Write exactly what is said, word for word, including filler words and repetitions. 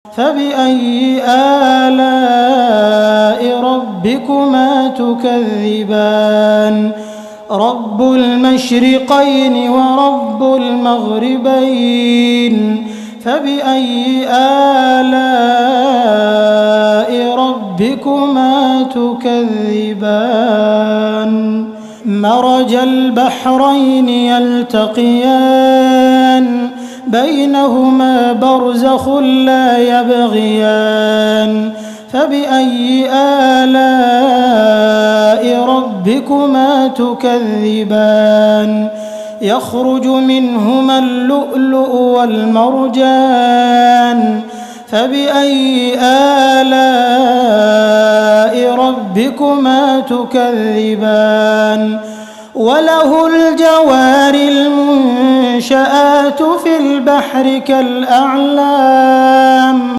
فبأي آلاء ربكما تكذبان رب المشرقين ورب المغربين فبأي آلاء ربكما تكذبان مرج البحرين يلتقيان بينهما برزخ لا يبغيان فبأي آلاء ربكما تكذبان يخرج منهما اللؤلؤ والمرجان فبأي آلاء ربكما تكذبان وله الجوار المنشآت في البحر كالأعلام